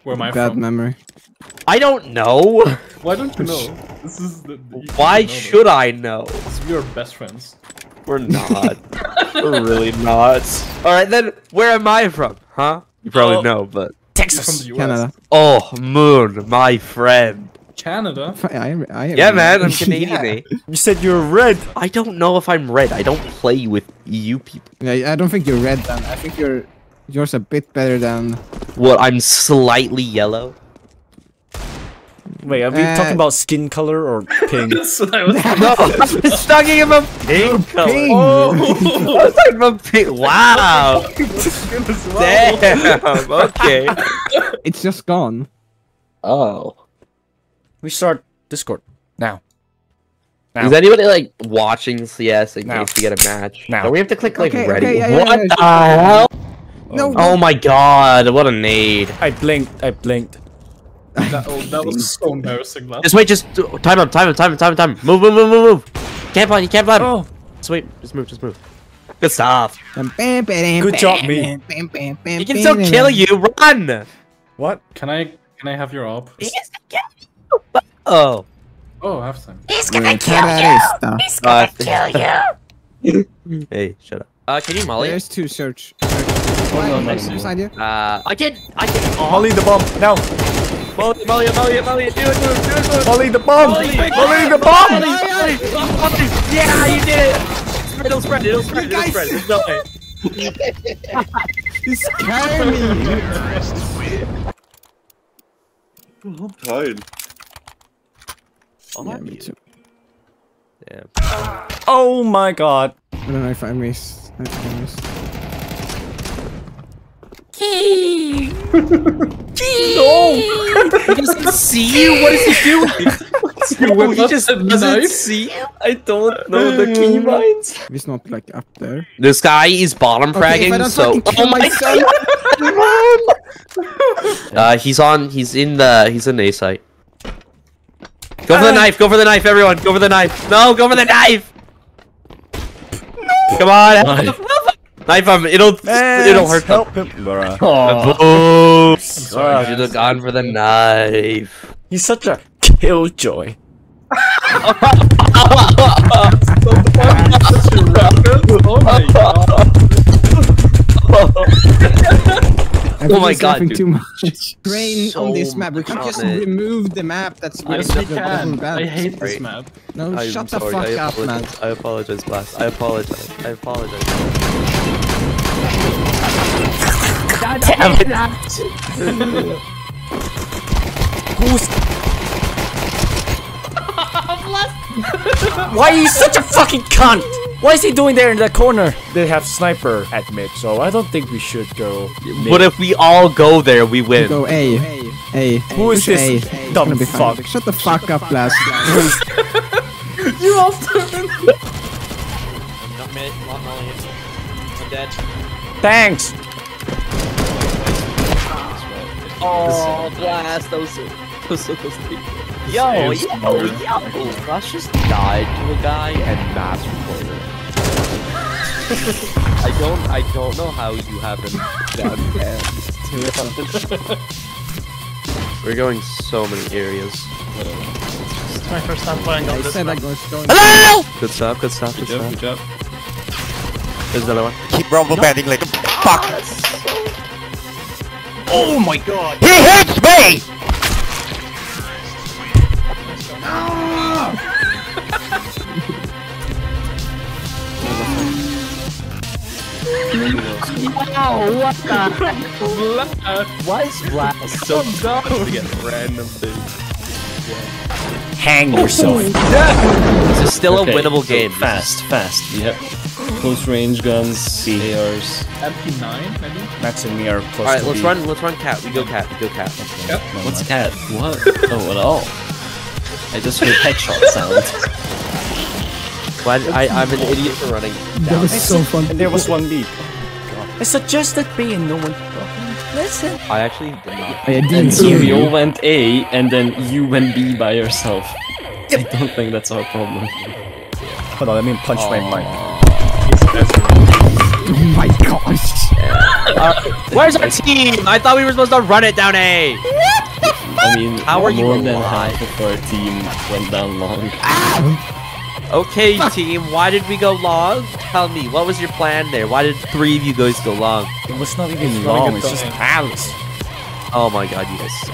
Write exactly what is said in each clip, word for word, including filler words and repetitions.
Where am I Bad from? memory. I don't know. Why don't you know? This is the. the- you Why should know should I know? this. We are best friends. We're not. We're really not. Alright then, where am I from? Huh? You probably Oh. know, but... He's from the U S. Canada. Oh, Moon, my friend. Canada. I, I, Yeah, man, I'm Canadian, Yeah. eh? You said you're red. I don't know if I'm red. I don't play with E U people. Yeah, I don't think you're red then. I think you're yours a bit better than. What, I'm slightly yellow? Wait, are we Uh, talking about skin color or pink? That's what I was. No, I was talking about pink color. pink. Oh, I was talking about pink. Wow. skin as well. Damn. Okay. It's just gone. Oh. We start Discord now. Now. Is anybody like watching C S in Now. case we get a match? Now. Or we have to click like Okay, ready. okay, yeah, yeah, what yeah, the yeah. hell? No. Oh my god, what a nade. I blinked. I blinked. That, oh, that was so embarrassing, lad. Just wait, just do- time up, time up, time up, time up, time up. Move, move, move, move, move. Can't blind, you can't blind. Oh, Just wait, just move, just move. Good stuff. Good job, me. He can still kill you, run! what? Can I? Can I have your op? Oh. Oh, halftime. He's gonna kill you! He's gonna kill you! Hey, shut up. Uh, can you molly? There's two search. no, no, Right no. beside you. Uh, I can, I can. Oh, Molly the bomb now. molly, molly, molly, molly, do it, do it, do it, do it. Molly the bomb. Molly, Molly the bomb. Molly, molly. Yeah, you did it. It'll spread, it'll spread, it'll spread. There's no way. You scare me. I'm tired. Oh, Yeah, me too. Damn. Oh my god. I don't know if I missed. I think I missed. He doesn't see you. What is he doing? he just doesn't knife? see you. I don't know the keybinds. It's not like up there. This guy is bottom Okay, if I fragging, don't so. fucking kill Oh my myself. god! uh, he's on. He's in the. He's in the A site. Go for the knife. Go for the knife, everyone. Go for the knife. No, go for the knife. No. Come on. Knife. Knife him. It'll. Man, it'll hurt them. help him. Bruh. Oh. sorry, Should guys. have gone for the knife. He's such a killjoy. Oh my god. I Oh think my it's god, laughing dude. too much. Train So on this map. We can much just on it. remove the map. That's I really we the can. bad. I hate this Great. map. No, I'm shut the sorry, fuck I up, man. apologize. I apologize, Blast. I apologize. I apologize. Damn it! Who's? Why are you such a fucking cunt? Why is he doing there in the corner? They have sniper at mid, so I don't think we should go mid. But if we all go there, we win. Go A. A. Who is Push this A. It's dumb gonna be fine. fuck? Shut the fuck up, Blast. You often. Thanks. Oh, Blast, those those those Yo, yo, yo! Rush just died to a guy and mass recorded. I don't, I don't know how you haven't done that. We're going so many areas. It's my first time playing on I this said I map. was going. Hello! Good stuff, good stuff, good Good job, stuff. good job. There's another one. Keep rubber banding like a fuck. Oh my god! He hits me! What the? Why is Blast so dumb to get random things? Hang yourself. This is still Okay, a winnable so game. Fast, fast. We have close range guns, A Rs. M P nine, maybe? Max and me are close Alright, to let's B. run, let's run cat. We go cat, we go cat. Yep. What's cat? What? Oh, at all. I just heard headshot sound. Why, I, I'm an idiot for running. That was so fun. And there was one B. I suggested B and no one fucking listen. I actually did not. I didn't And so hear we you. all went A, and then you went B by yourself. I don't think that's our problem. Hold on, let me punch my mic. Oh my gosh. Uh, where's our team? I thought we were supposed to run it down A. I mean, How are you more than alive? half of our team went down long. Okay, team. Why did we go long? Tell me, what was your plan there? Why did three of you guys go long? It was not even It's long, really it's good just time. Palace. Oh my god, you guys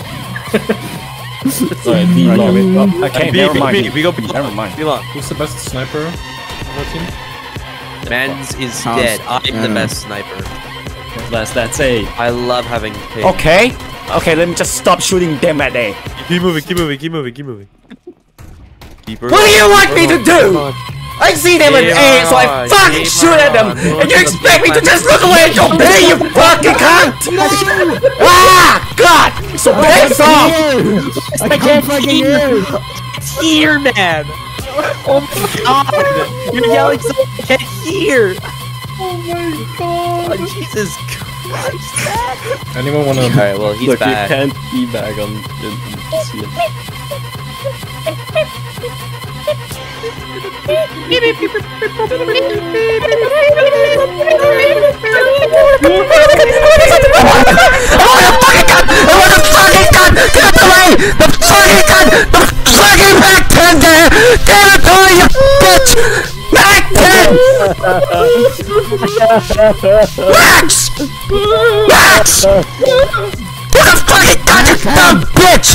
suck. Alright, be Okay, long. wait, oh, okay, B, never B, mind. B, we go B. Never mind. Be long. Who's the best sniper on our team? Men's is House. dead. I'm the Yeah. best sniper. That's, that's A. I love having pig. Okay. Okay, let me just stop shooting them at A. Keep moving, keep moving, keep moving, keep moving. Keep What do you want me to do? I see them at Game A, so I on, fucking game shoot at them, on. and you expect me to just look away and go B, you fucking cunt! Ah, God! So piss off! I can't fucking hear. It's here, man! Oh my god! You're yelling so I can't hear! Oh my god! Jesus Christ, man! Anyone wanna? Alright, well, he's Look, back. you can't be back on the C F. Max! Max! What the fucking god, you dumb bitch!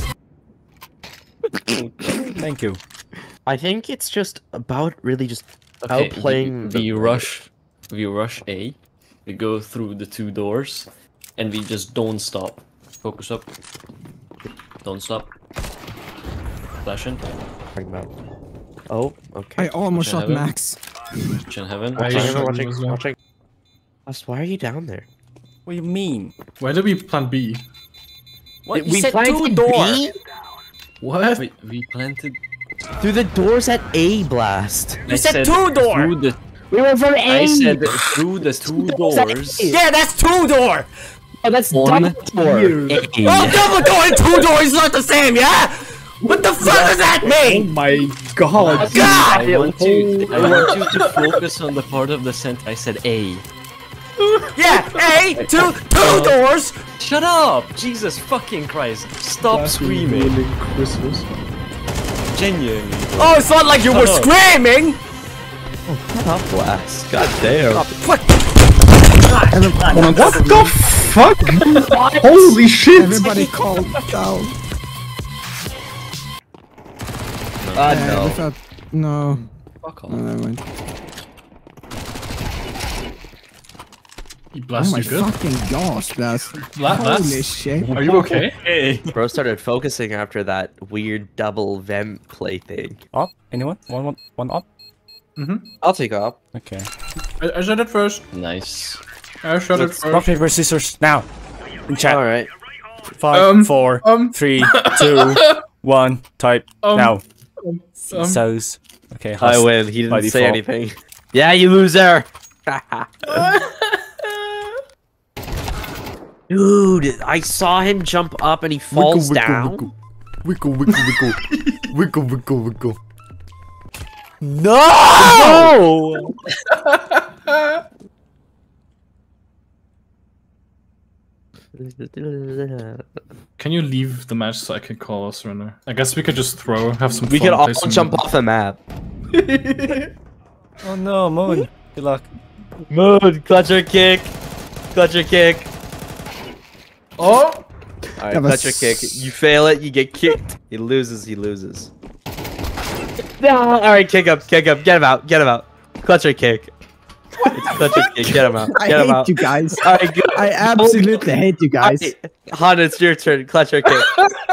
Thank you. I think it's just about really just Okay, outplaying we, the- we rush, we rush A, we go through the two doors, and we just don't stop. Focus up. Don't stop. Flashing. Oh, I okay. almost shot Heaven. Max. Chin heaven. I Watching, shot watching, him as well. watching. Us, why are you down there? What do you mean? Why did we plan B? What? We You said planted two door. B? What? Wait, we planted. Through the doors at A blast. You said two door. Through the, We went from A. I said through the two doors. Yeah, that's two door. Oh, that's One double door. A. Oh, double door and two door is not the same, yeah? What the fuck does that mean? my god! God! I want you. I want you to focus on the part of the sentence. I said A. Yeah, A, two, two doors. Shut up! Jesus fucking Christ! Stop screaming. Christmas. Genuinely. Oh, it's not like you were Shut up. screaming. Top blast. God damn. What? What the fuck? Holy shit! Everybody calm down. Uh, Uh, no. without- no. Fuck No, off. never mind. You Oh blast my you good? fucking gosh, Blast. Bla- Holy blast? shit. Are you okay? Hey. Bro started focusing after that weird double vent play thing. Up? Anyone? One, one, one up? I'll take up. Okay. I, I shot it first. Nice. I shot it Rock, first. paper, scissors, now. In chat. Alright. Five, Um, four, um. three, two, one. Type Um, now. Um, So's. Okay. I hus- win. He by didn't say default. anything. Yeah, you loser! Dude, I saw him jump up and he falls down. Wiggle, wiggle, wiggle. Wiggle, wiggle, wiggle. No! Can you leave the match so I can call us runner? I guess we could just throw, have some We fun. could all play some- jump off the map. Oh no, Moon. Good luck. Mood, clutcher kick. Clutcher kick. Oh! Alright, That was clutcher kick. You fail it, you get kicked. He loses, he loses. No! Alright, kick up, kick up. Get him out, get him out. Clutcher kick. It's clutcher kick, get him out. I Get him hate out. you guys. Alright, good. I absolutely hate you guys. Han, it's your turn. Clutcher kick.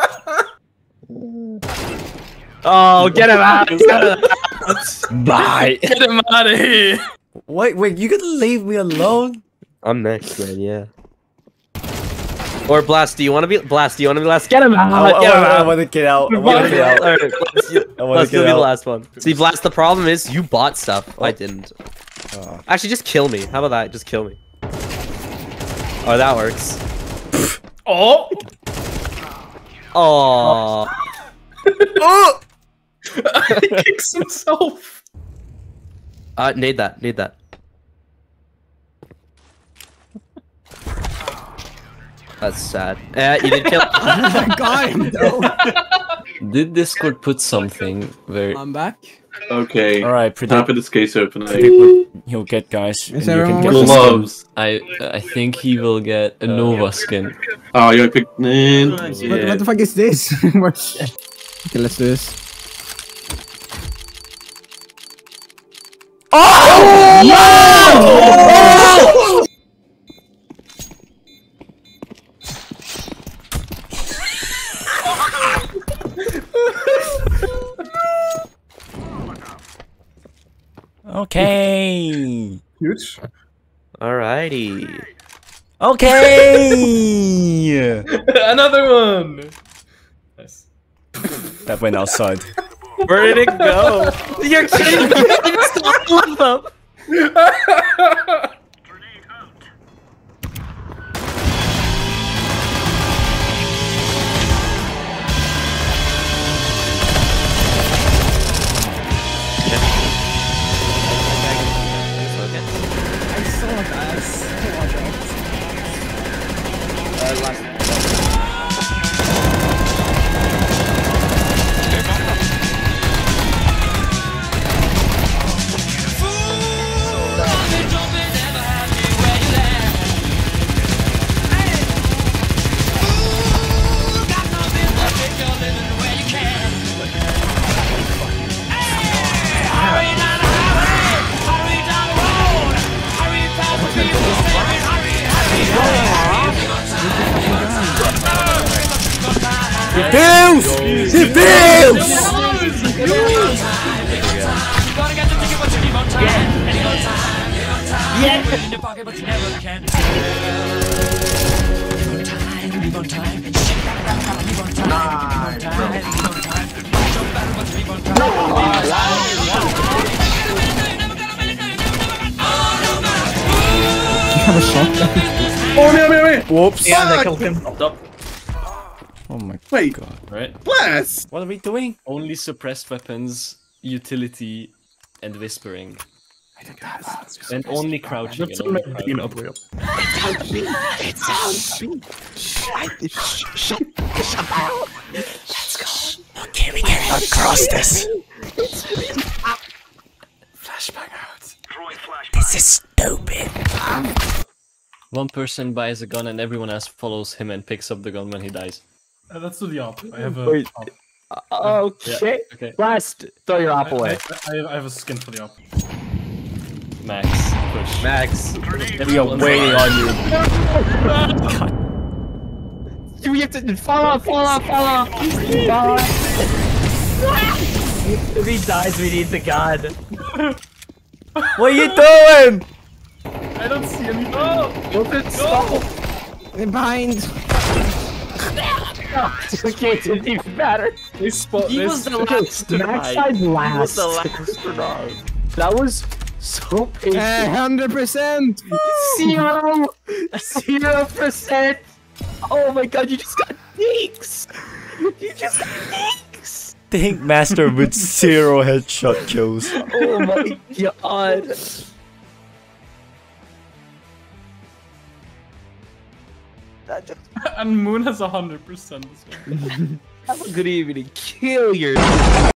Oh, get him out! Get him out. Bye. Get him out of here! Wait, wait, you gonna leave me alone? I'm next, man. Yeah. Or Blast, do you want to be Blast? Do you want to be last? Get him out! I, Get him I, I out! wanna get out. I wanna get out. Alright, Blast, you- I wanna Blast, get you'll be the out. last one. See, Blast, the problem is you bought stuff. I didn't. Oh. Actually, just kill me. How about that? Just kill me. Oh, that works. Oh! Oh. Oh! He kicks himself! Uh, need that. Need that. That's sad. Uh, you did kill. I got him though. Did Discord put something where I'm back. Okay. Alright, predict, Happy this case open. predict what he'll get, guys. Is and you everyone can get watching? the skin. Gloves. I I think he will get a Nova skin. Oh, you picked. Man. What, Yeah. what the fuck is this? What- okay, let's do this. Okay. Huge. Alrighty. Okay. Another one. Nice. That went outside. Where did it go? You're kidding me. Stop them. Defuse! Defuse! have a shotgun. Oh, no, no, no. Whoops. Yeah, they killed him. Up top. Oh my Wait, god. Right? blast! What are we doing? Only suppressed weapons, utility, and whispering. And only crouching. That's And all only my crouching. bean up way up. Okay, we cannot cross this. This is stupid. One person buys a gun and everyone else follows him and picks up the gun when he dies. Uh, let's do the op. I have a. Wait. op. Okay. Okay. Blast. Throw your op I, away. I, I, have, I have a skin for the op. Max, push. Max. We are waiting on you. We have to fall off, fall off, fall off. Fall off. If he dies, we need the gun. What are you doing? I don't see any. Oh! They're behind. Okay, it didn't even matter. They spot. He they was the sp- last to Max die. died He was last. the last to die. That was so painful. A hundred percent. Zero! Zero percent! Oh my god, you just got dinks! You just got dinks! Think master with zero headshot kills. Oh my god! That just and Moon has a hundred percent. have a good evening. Kill your